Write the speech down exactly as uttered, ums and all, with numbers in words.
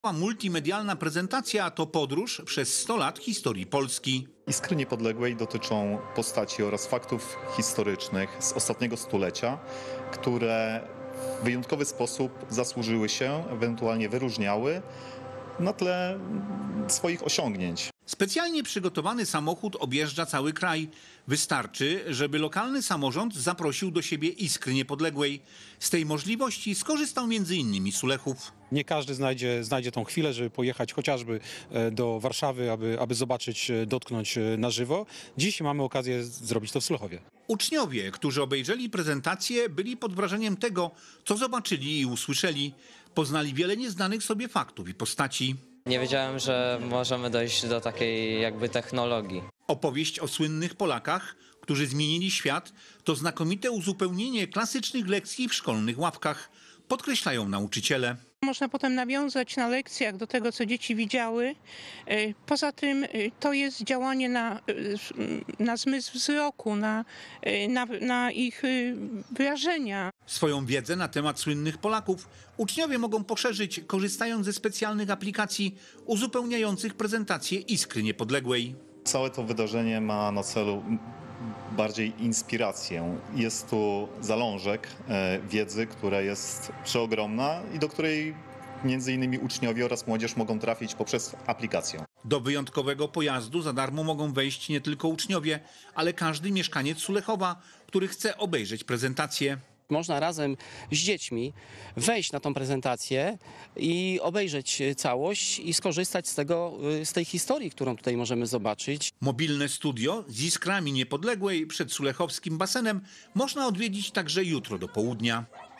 Multimedialna prezentacja to podróż przez sto lat historii Polski. Iskry Niepodległej dotyczą postaci oraz faktów historycznych z ostatniego stulecia, które w wyjątkowy sposób zasłużyły się, ewentualnie wyróżniały na tle swoich osiągnięć. Specjalnie przygotowany samochód objeżdża cały kraj. Wystarczy, żeby lokalny samorząd zaprosił do siebie Iskry Niepodległej. Z tej możliwości skorzystał między innymi Sulechów. Nie każdy znajdzie, znajdzie tą chwilę, żeby pojechać chociażby do Warszawy, aby, aby zobaczyć, dotknąć na żywo. Dziś mamy okazję zrobić to w Sulechowie. Uczniowie, którzy obejrzeli prezentację, byli pod wrażeniem tego, co zobaczyli i usłyszeli. Poznali wiele nieznanych sobie faktów i postaci. Nie wiedziałem, że możemy dojść do takiej jakby technologii. Opowieść o słynnych Polakach, którzy zmienili świat, to znakomite uzupełnienie klasycznych lekcji w szkolnych ławkach, podkreślają nauczyciele. Można potem nawiązać na lekcjach do tego, co dzieci widziały. Poza tym to jest działanie na, na zmysł wzroku, na, na, na ich wrażenia. Swoją wiedzę na temat słynnych Polaków uczniowie mogą poszerzyć, korzystając ze specjalnych aplikacji uzupełniających prezentację Iskry Niepodległej. Całe to wydarzenie ma na celu bardziej inspirację. Jest tu zalążek wiedzy, która jest przeogromna i do której między innymi uczniowie oraz młodzież mogą trafić poprzez aplikację. Do wyjątkowego pojazdu za darmo mogą wejść nie tylko uczniowie, ale każdy mieszkaniec Sulechowa, który chce obejrzeć prezentację. Można razem z dziećmi wejść na tą prezentację i obejrzeć całość i skorzystać z tego, z tej historii, którą tutaj możemy zobaczyć. Mobilne studio z Iskrami Niepodległej przed sulechowskim basenem można odwiedzić także jutro do południa.